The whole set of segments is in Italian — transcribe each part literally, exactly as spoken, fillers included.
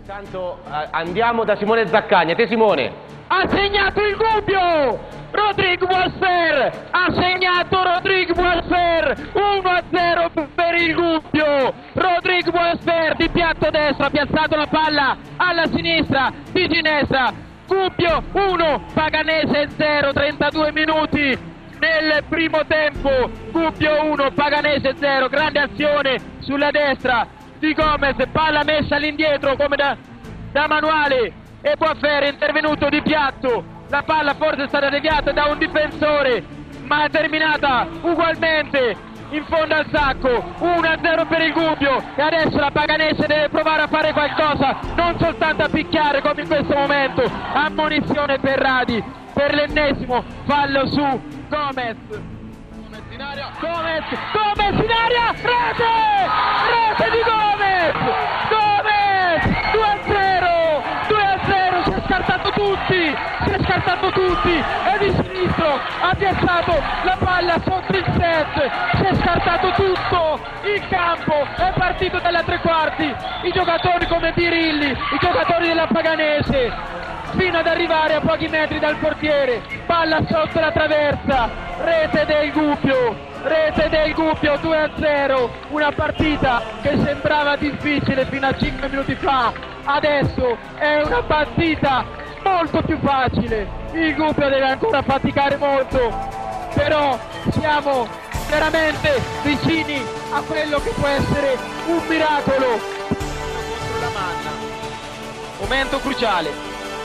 Intanto eh, andiamo da Simone Zaccagni. A te Simone. Ha segnato il Gubbio! Rodrigo Boisfer! Ha segnato Rodrigo Boisfer! uno a zero per il Gubbio! Rodrigo Boisfer di piatto destro ha piazzato la palla alla sinistra di Ginestra. Gubbio uno, Paganese zero, trentadue minuti nel primo tempo. Gubbio uno, Paganese zero, grande azione sulla destra di Gomez, palla messa all'indietro come da, da manuale, e Boisfer è intervenuto di piatto, la palla forse è stata deviata da un difensore ma è terminata ugualmente in fondo al sacco. Uno a zero per il Gubbio, e adesso la Paganese deve provare a fare qualcosa, non soltanto a picchiare come in questo momento. Ammonizione per Radi per l'ennesimo fallo su Gomez. Gomez in aria, Gomez, Gomez in aria, rete! Rete di Gomez! Gomez! due a zero! due a zero, si è scartato tutti! Si è scartato tutti! E di sinistro ha piazzato la palla sotto il set! Si è scartato tutto! Il campo è partito dalla tre quarti! I giocatori come Birilli, i giocatori della Paganese, fino ad arrivare a pochi metri dal portiere, palla sotto la traversa, rete del Gubbio, rete del Gubbio, due a zero, una partita che sembrava difficile fino a cinque minuti fa, adesso è una partita molto più facile. Il Gubbio deve ancora faticare molto, però siamo veramente vicini a quello che può essere un miracolo. Contro la Manna, momento cruciale,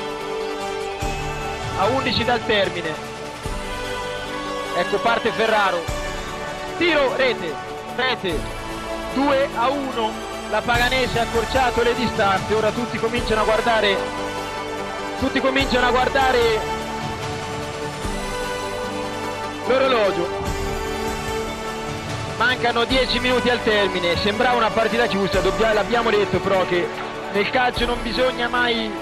a undici dal termine. Ecco, parte Ferraro, tiro, rete, rete, due a uno, la Paganese ha accorciato le distanze. Ora tutti cominciano a guardare, tutti cominciano a guardare l'orologio. Mancano dieci minuti al termine, sembrava una partita chiusa, l'abbiamo detto però che nel calcio non bisogna mai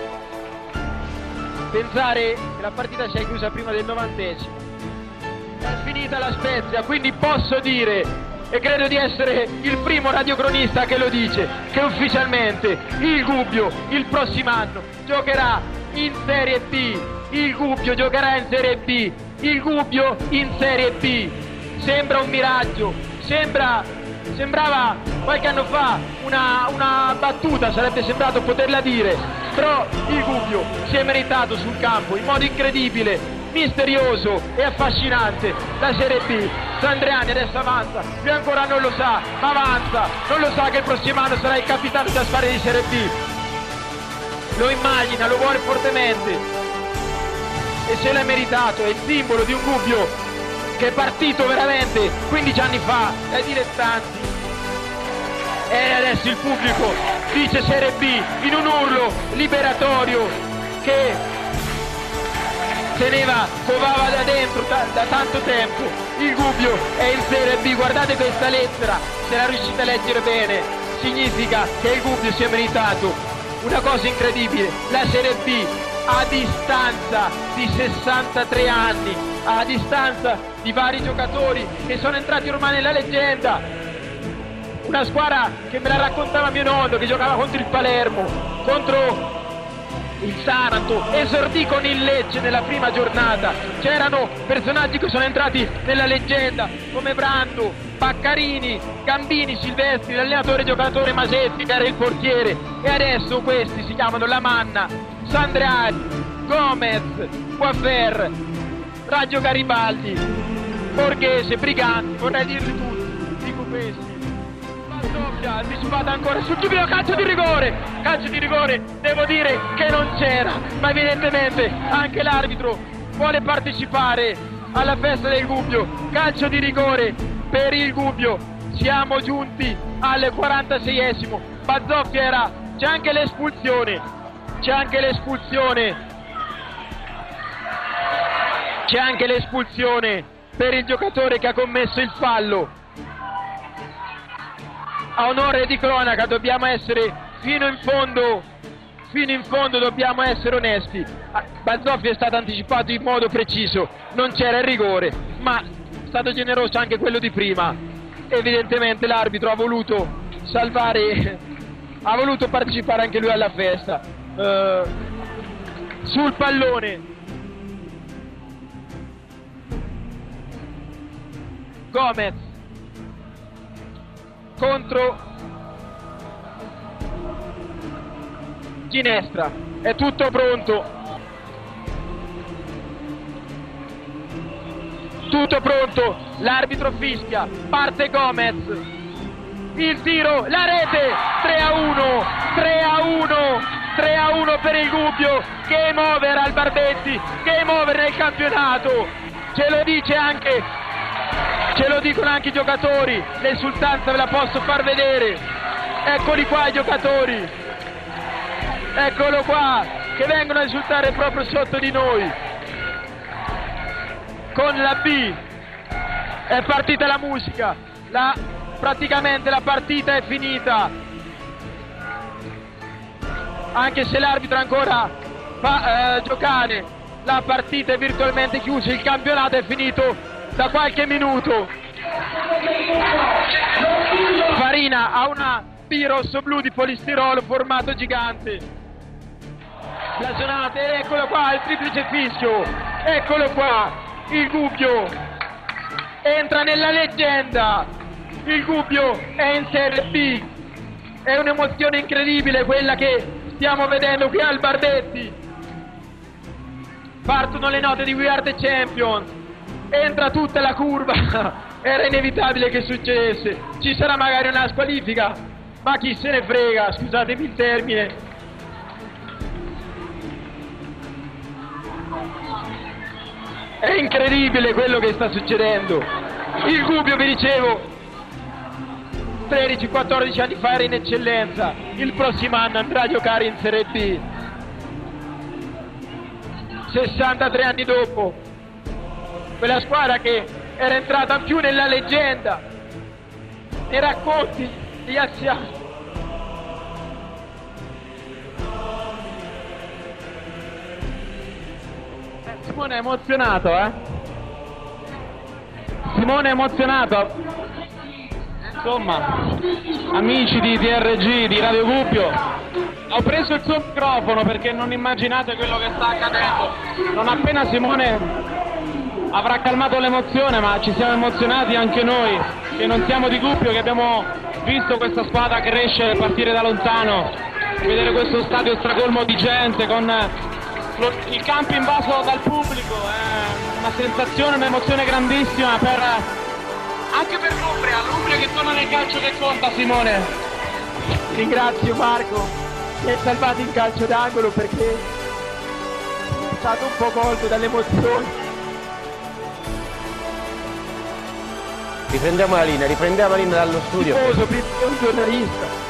pensare che la partita sia chiusa prima del novantesimo. È finita la Spezia, quindi posso dire, e credo di essere il primo radiocronista che lo dice, che ufficialmente il Gubbio il prossimo anno giocherà in Serie B. Il Gubbio giocherà in Serie B. Il Gubbio in Serie B. Sembra un miraggio, sembra, sembrava qualche anno fa una, una battuta, sarebbe sembrato poterla dire, però il Gubbio si è meritato sul campo in modo incredibile, misterioso e affascinante la Serie B. Sandriani adesso avanza, lui ancora non lo sa, ma avanza, non lo sa che il prossimo anno sarà il capitano da sfare di Serie B, lo immagina, lo vuole fortemente e se l'è meritato. È il simbolo di un Gubbio che è partito veramente quindici anni fa dai dilettanti, e adesso il pubblico dice Serie B in un urlo liberatorio che teneva, covava da dentro da, da tanto tempo. Il Gubbio è in Serie B, guardate questa lettera, se la riuscite a leggere bene, significa che il Gubbio si è meritato una cosa incredibile, la Serie B a distanza di sessantatré anni, a distanza di vari giocatori che sono entrati ormai nella leggenda. Una squadra che me la raccontava mio nonno, che giocava contro il Palermo, contro il Taranto, esordì con il Lecce nella prima giornata. C'erano personaggi che sono entrati nella leggenda come Brando, Baccarini, Gambini, Silvestri, l'allenatore giocatore Masetti che era il portiere, e adesso questi si chiamano La Manna, Sandriani, Gomez, Boisfer, Raggio Garibaldi, Borghese, Briganti, vorrei dirli tutti, dico questi. Doppia, anticipata ancora sul subito, calcio di rigore, calcio di rigore, devo dire che non c'era, ma evidentemente anche l'arbitro vuole partecipare alla festa del Gubbio. Calcio di rigore per il Gubbio, siamo giunti al quarantaseiesimo, Bazzocchiera, c'è anche l'espulsione, c'è anche l'espulsione, c'è anche l'espulsione per il giocatore che ha commesso il fallo. A onore di cronaca dobbiamo essere fino in fondo, fino in fondo dobbiamo essere onesti. Bazzoffi è stato anticipato in modo preciso, non c'era il rigore, ma è stato generoso anche quello di prima. Evidentemente l'arbitro ha voluto salvare ha voluto partecipare anche lui alla festa. Uh, sul pallone Gomez contro Ginestra, è tutto pronto, tutto pronto, l'arbitro fischia, parte Gomez, il tiro, la rete, tre a uno, tre a uno, tre a uno per il Gubbio, game over al Barbetti, game over nel campionato, ce lo dice anche, ce lo dicono anche i giocatori, l'esultanza ve la posso far vedere, eccoli qua i giocatori, eccolo qua, che vengono a esultare proprio sotto di noi, con la B, è partita la musica, la, praticamente la partita è finita, anche se l'arbitro ancora fa eh, giocare, la partita è virtualmente chiusa, il campionato è finito da qualche minuto. Farina ha una B rosso-blu di polistirolo formato gigante, blasonate, eccolo qua il triplice fischio, eccolo qua, il Gubbio entra nella leggenda, il Gubbio è in Serie B, è un'emozione incredibile quella che stiamo vedendo qui al Barbetti, partono le note di We Are The Champions, entra tutta la curva, era inevitabile che succedesse, ci sarà magari una squalifica, ma chi se ne frega, scusatemi il termine. È incredibile quello che sta succedendo, il Gubbio vi dicevo tredici quattordici anni fa era in eccellenza, il prossimo anno andrà a giocare in Serie B, sessantatré anni dopo, quella squadra che era entrata più nella leggenda, nei racconti di anziani. Simone è emozionato, eh? Simone è emozionato. Insomma, amici di T R G, di Radio Gubbio, ho preso il suo microfono perché non immaginate quello che sta accadendo. Non appena Simone avrà calmato l'emozione, ma ci siamo emozionati anche noi, che non siamo di Gubbio, che abbiamo visto questa squadra crescere e partire da lontano, vedere questo stadio stracolmo di gente, con il campo invaso dal pubblico, è una sensazione, un'emozione grandissima per... anche per l'Umbria, l'Umbria che torna nel calcio che conta, Simone. Ringrazio Marco, mi hai salvato in calcio d'angolo perché sono stato un po' colto dall'emozione. Riprendiamo la linea, riprendiamo la linea dallo studio. Tifoso, prima di un giornalista.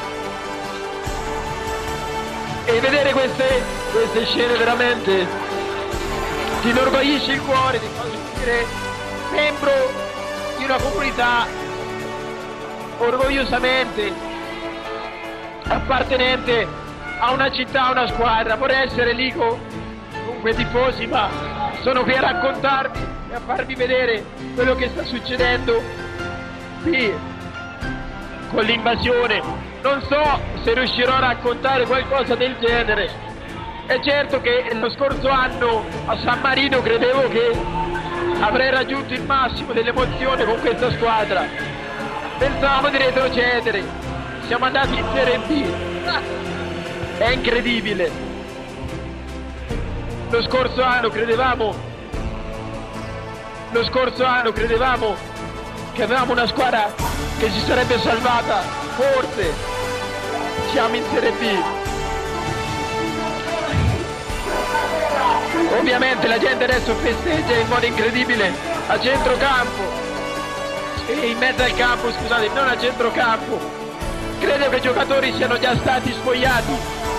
E vedere queste, queste scene veramente ti inorgoglisce il cuore, ti fa sentire membro di una comunità orgogliosamente appartenente a una città, a una squadra. Vorrei essere lì con, con quei tifosi, ma sono qui a raccontarvi e a farvi vedere quello che sta succedendo qui con l'invasione. Non so se riuscirò a raccontare qualcosa del genere. È certo che lo scorso anno a San Marino credevo che avrei raggiunto il massimo dell'emozione con questa squadra. Pensavamo di retrocedere, siamo andati in Serie B. È incredibile. Lo scorso anno credevamo, lo scorso anno credevamo che avevamo una squadra che si sarebbe salvata, forse. Siamo in Serie B. Ovviamente la gente adesso festeggia in modo incredibile a centrocampo e in mezzo al campo, scusate, non a centrocampo. Credo che i giocatori siano già stati spogliati.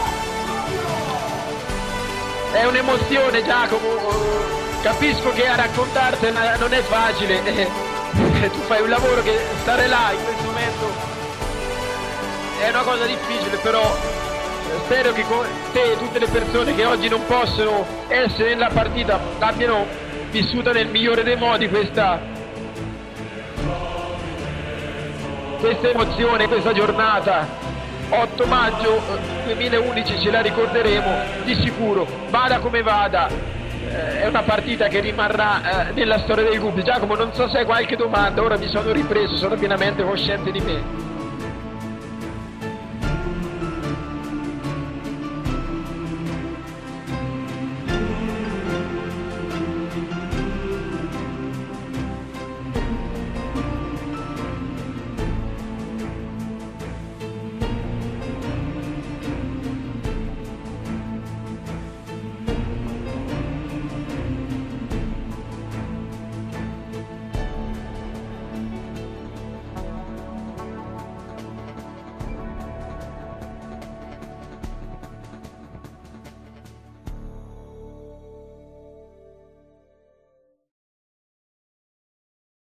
È un'emozione, Giacomo, capisco che a raccontartela non è facile, tu fai un lavoro che stare là in questo momento è una cosa difficile, però spero che te e tutte le persone che oggi non possono essere nella partita abbiano vissuto nel migliore dei modi questa, questa emozione, questa giornata. otto maggio duemilaundici ce la ricorderemo di sicuro, vada come vada. È una partita che rimarrà eh, nella storia del Gubbio. Giacomo, non so se hai qualche domanda, ora mi sono ripreso, sono pienamente cosciente di me.